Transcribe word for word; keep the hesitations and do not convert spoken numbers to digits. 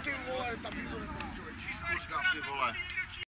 ty vole, tam nikdo nebyl, člověk. Kurka, ty vole.